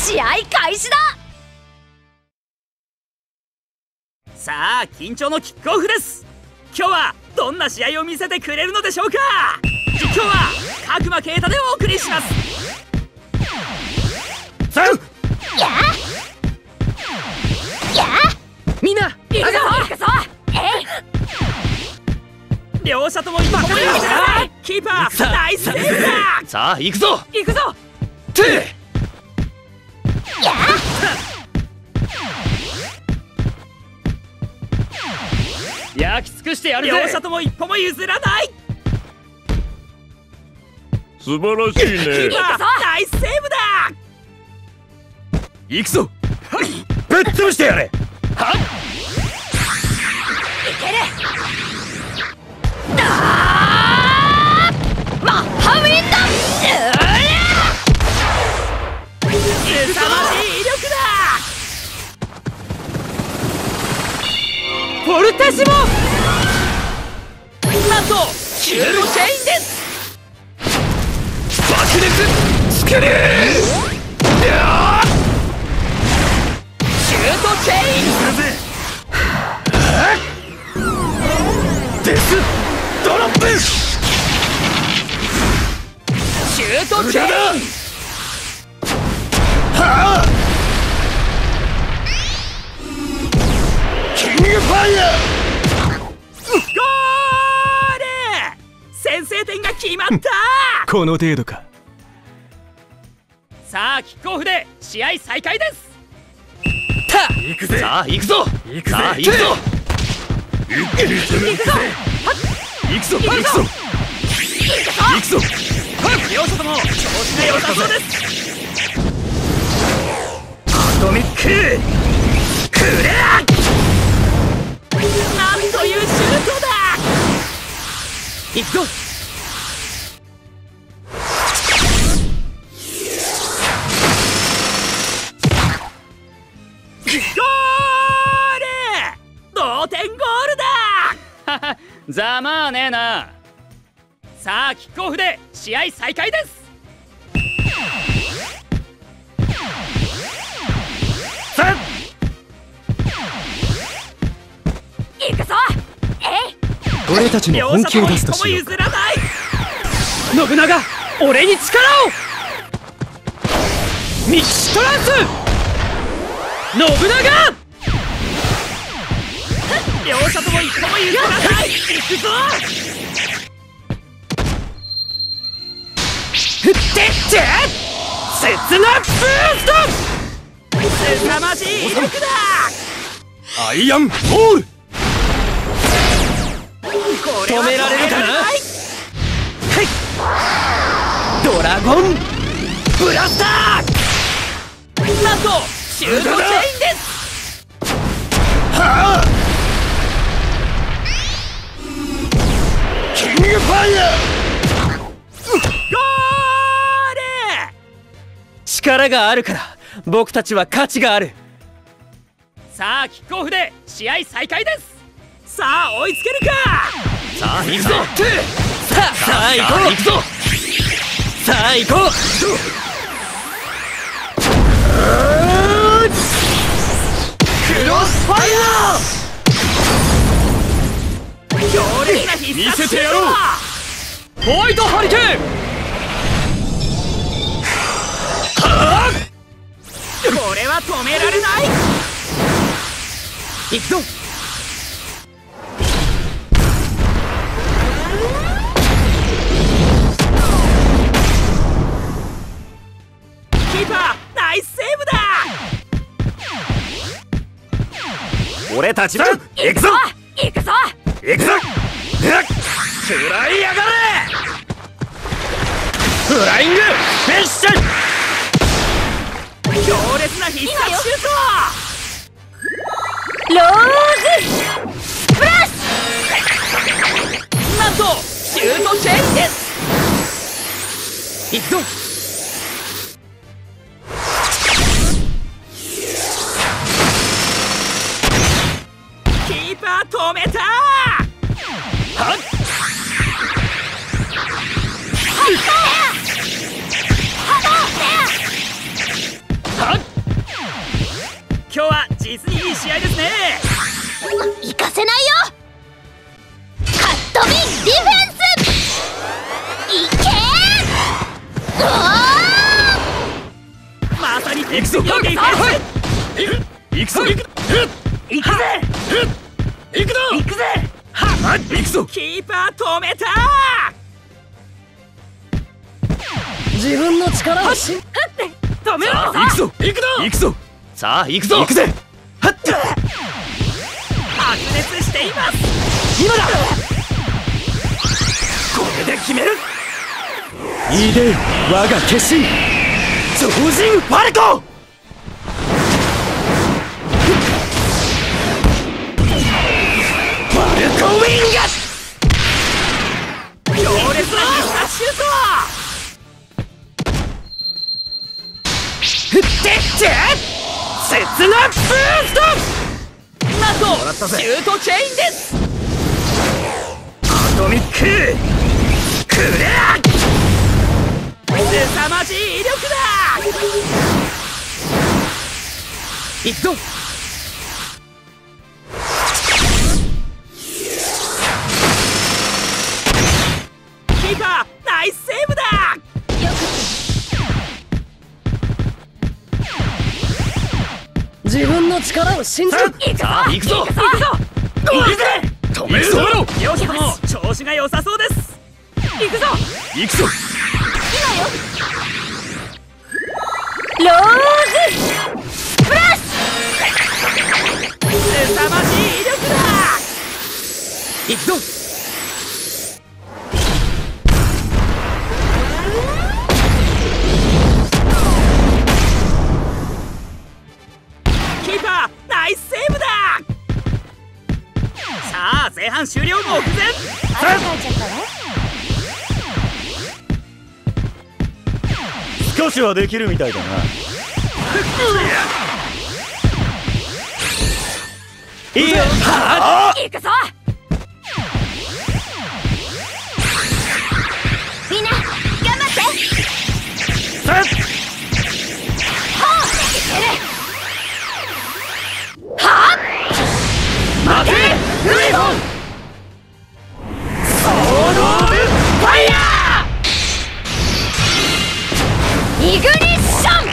試合開始だ。 さあ緊張のキックオフです。今日はどんな試合を見せてくれるのでしょうか。実況は角間啓太でお送りします。さあみんな行くぞ行くぞ。両者とも一発でキーパーナイスセーブだ。 さあ行くぞ行くぞて焼き尽くしてやるぜ。 両者とも一歩も譲らない。 素晴らしいね。 キーパーナイスセーブだ。 行くぞぶっ潰してやれ。はっいける。マッハウィンド。 凄まじい威力だ。フォルテシモなんとシュートチェインです。 爆裂つけるシュートチェインデスドロップシュートチェインはあキングファイヤーゴール。先制点が決まった。 この程度か。 さあキックオフで試合再開です。 行くぜ。さあ行くぞ行くぜ。さあ行くぞ行くぞ行くぞ行くぞ行くぞ。 両者とも調子が良さそうです。 アトミッククレア。 なんというシュートだ。 行くぞ。 ゴール。同点ゴールだ。 ざまあねえな。 さあキックオフで試合再開です。 さあ行くぞ。 俺たちの本気を出すとしよう。 譲らない。 信長俺に力を。ミキシトランス信長。 両者とも一歩も譲らない。行くぞ。 振ってって刹那ブースト。 凄まじい威力だ。 アイアンフォール。止められるかな。はいドラゴンブラスター。 なんとシュートチェインです。 はあキングファイヤー。 ゴール。 力があるから僕たちは価値がある。 さあキックオフで試合再開です。さあ追いつけるか。 さあ行くぞ。さあ行こう。行くぞ。さあ行こう。クロスファイヤ強烈な必殺見せてやろう。ホワイトハリケーン。 これは止められない。 行くぞ。 キーパーナイスセーブだ。 俺たちは行くぞ行くぞ。 行くぞ。食らいやがれ。フライングフィッシュ。 強烈な必殺シューローズブラッシト。なんとシュートチェインです。 行くぞ。 キーパー止めた。 はっはっ行くぞ。 避けていけ。 行くぞ。 行くぜ。 行くぞ。 行くぜ。 はっ、行くぞ。 キーパー止めた。 自分の力を信止めろ。 さあ行くぞ。行くぞ。行くぞ。さあ行くぞ。行くぜ。はっ、 白熱しています。今だ。これで決める。 いいで我が決心。超人ファルコ。ファルコウィング。 強烈な必殺シュート。振ってって刹那ブースト。なんとシュートチェインです。アトミッククレア。凄まじい威力だ。行くぞ。キーパーナイスセーブだ。 自分の力を信じる。 さあ行くぞ。 行くぞ。行くぜ。 止めるぞ。 両者とも調子が良さそうです。行くぞ。 行くぞ。 ローズブラッシ凄まじい威力だ。行くぞ。キーパーナイスセーブだ。さあ前半終了目前。 少しはできるみたいだな。 いいよ。 行くぞ。みんな頑張って。 待てルイボン。ソードオブファイヤー。 イグニッション。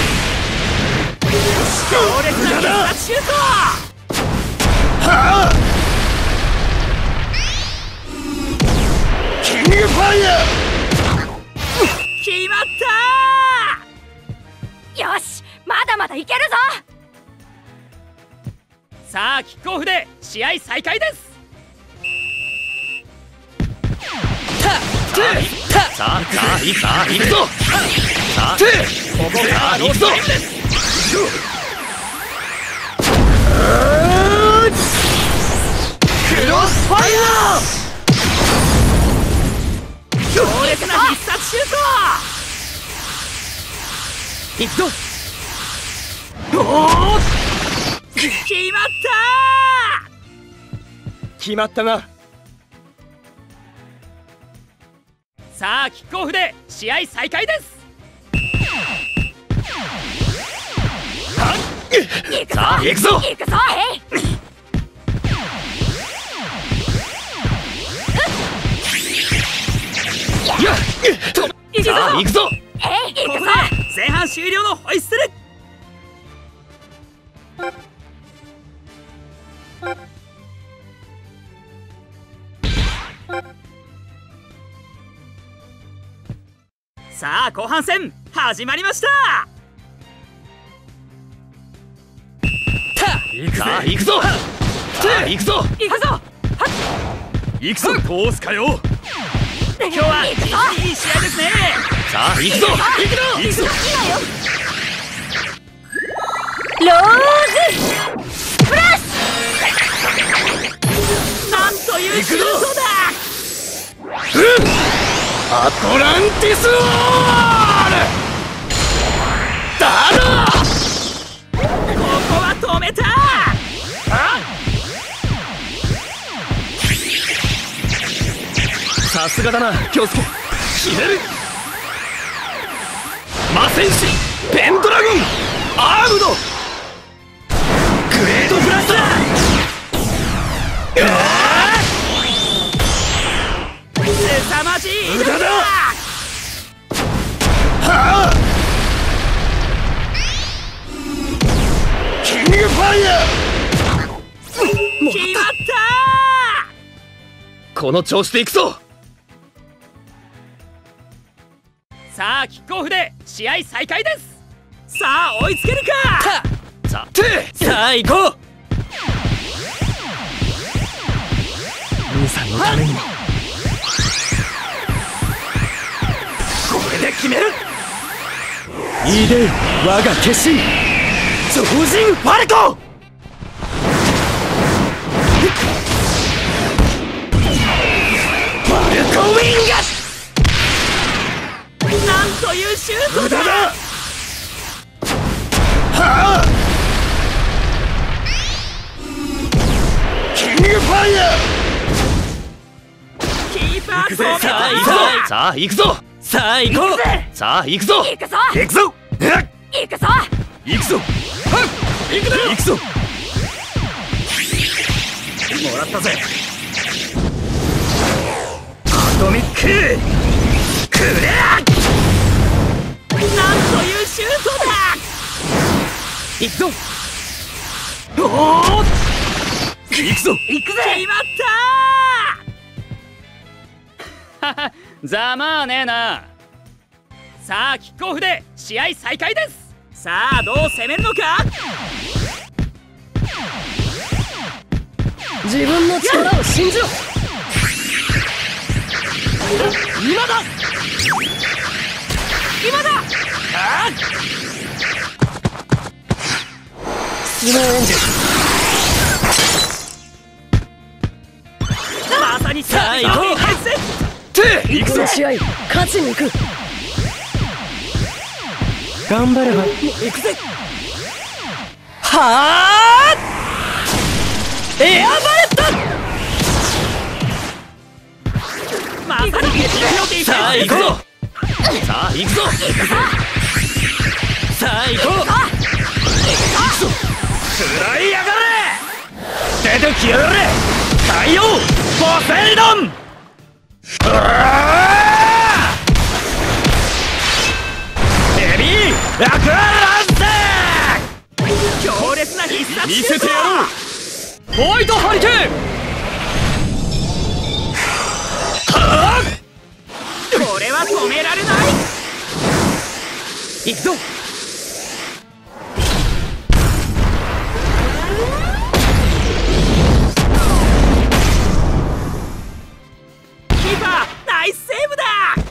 強烈な必殺シュート。 キングファイヤー。 決まった。 よし、まだまだいけるぞ。 さあキックオフで試合再開です。 さあ行くぞ。さあここから行くぞ。クロスファイヤー。 強烈な必殺シュート。行くぞ。おお決まった決まったな。 さあキックオフで試合再開です。 さあ行くぞ。 行くぞ。 さあ行くぞ。 ここで前半終了のホイッスル。さあ後半戦始まりました。 さあ行くぞ。さあ行くぞ。 行くぞ。 行くぞ。通すかよ。 今日はいい試合ですね。 さあ行くぞ。行くぞ。 ローズブラッシなんというシュートだ。 アトランティスウォールだろ。 ここは止めた。 さすがだな京介。決める。魔戦士ペンドラゴンアームドグレートブラスター。 凄まじい威力だ。 はあ。 ァイヤ決まったー。この調子でいくぞ。 さあキックオフで試合再開です。さあ追いつけるか。 さあ行こう。兄さんのためにもこれで決める。いで我が決心、超人ファルコ。ファルコウィング。なんというシュートだ。はあ、キングファイヤー。キーパー止めた。 さあ行くぞ。 さあ行こう。 さあ行くぞ。 行くぞ行くぞ。 行くぞ行くぞ。行くぞ。行くぞ。もらったぜ。アトミッククレア。 なんというシュートだ。行くぞ。おお、 行くぞ。 行くぜ。決まったー。ざまあねえな。さあキックオフで試合再開です。さあどう攻めるのか。 自分の力を信じろ。 今だ今だ。あスノーエンジまさにさあ行こう。 行くぞ。 この試合勝ちに行く。 頑張れば行くぜ。はあ、エアバレット。まさにさあ行くぞ。 さあ行くぞ。 さあ行こう。 食らいやがれ。出てきやがれ。太陽ポセイドン。ベビーアクアランス。 強烈な必殺見シュート。 せてやろう。ホワイトハリケーン。 これは止められない。行くぞ。キーパーナイスセーブだ。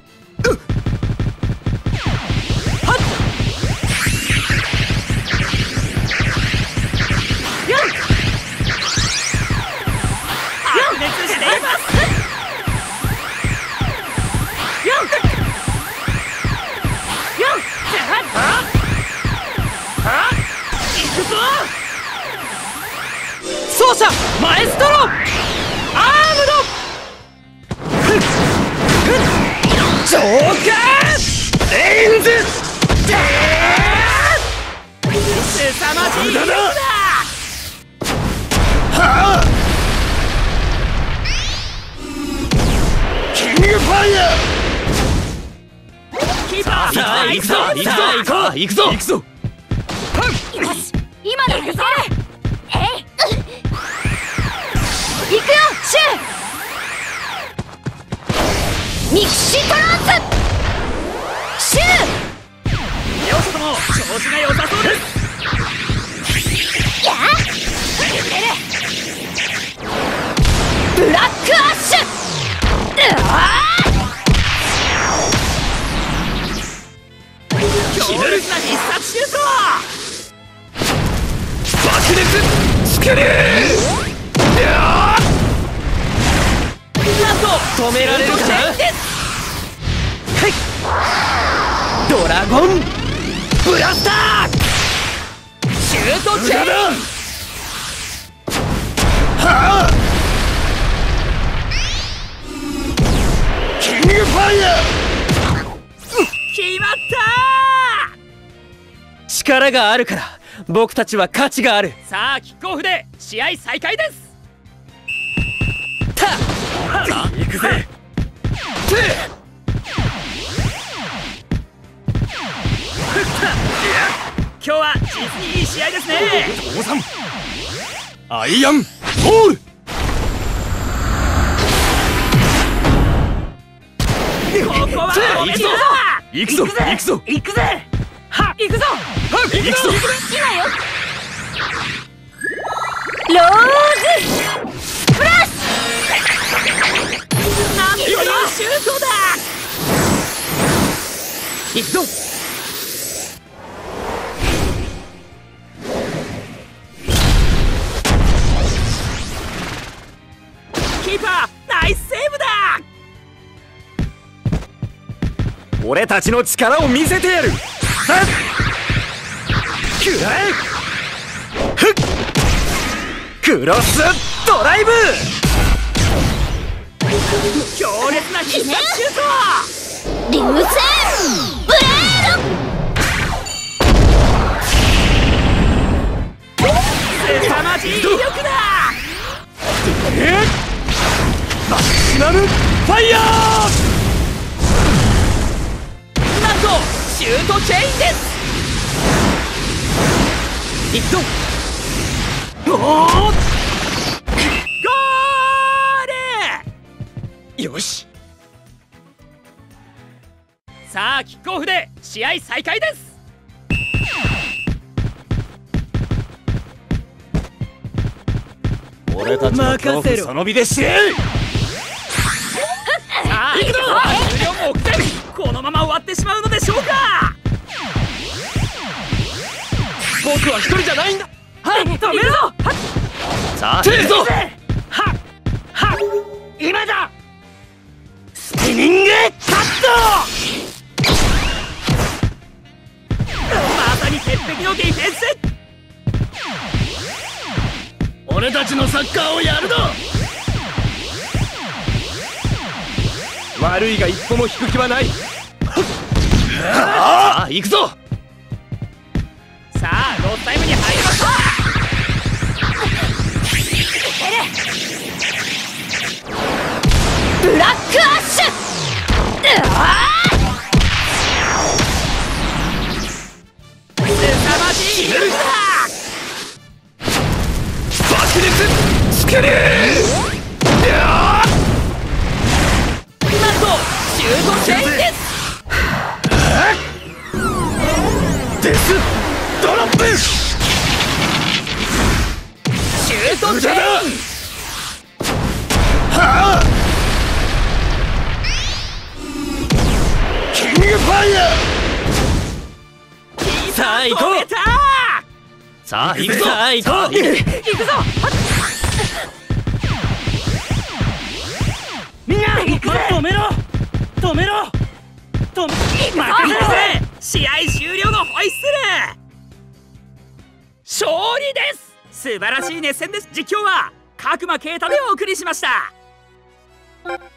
白熱しています。奏者マエストロアームドジョーカーレインズ。すさまじい力だ。 はあ。キングファイヤキーパーー。さあ行くぞ。行くぞ。行くぞ。行くぞ。 よし今だ行くぞ。行くよシューミキシトランスシュ両者とも調子が良さそうです。 ーやブラックアッシュ。 強烈な必殺シュート。 爆熱スクリュー。 なんと止められるかな。ドラゴンブラスターシュートチェーン。 はあ。キングファイヤー。 決まったー。力があるから僕たちは価値がある。さあキックオフで試合再開です。たっさあ行くぜ。 実況は実にいい試合ですね。 父さんアイアンホール。 ここは行くぞ行くぞ行くぞ行くぜ。は行くぞ行くぞ。 今よ。ローズスプラッシュ。 なんというシュートだ。行くぞ。キーパーナイスセーブだ。 俺たちの力を見せてやる。クロスドライブ。 強烈な必殺シュート。 流星ブレード。 凄まじい威力だ。 マキシマムファイヤー。 なんとシュートチェインです。いくぞ。おおゴール。 よし。 さあキックオフで試合再開です。 俺たちの恐怖その身で死ね。 さあ行くぞ。終了目前。このまま終わってしまうのでしょうか。 僕は一人じゃないんだ。 はい、止めろ。 さあ行くぞ。 はっはっ今だ。 スピニングカッまさに鉄壁のディフェンス。 ト。俺たちのサッカーをやるぞ。悪いが一歩も引く気はない。さあ行くぞ。 さあロータイムに入りました。 ブラックアッシュ。 凄まじい威力だ。 爆裂スケリー。 なんとシュートチェインです。 デスドロップ。 シュートチェイン。 はあ。キングファイヤー。 さあ行こう。 さあ行くぞ。 さあ行こう。行くぞ。みんな行くぜ。止めろ止めろ止め。任せるぜ。試合終了のホイッスル。勝利です。素晴らしい熱戦です。実況は角間啓太でお送りしました。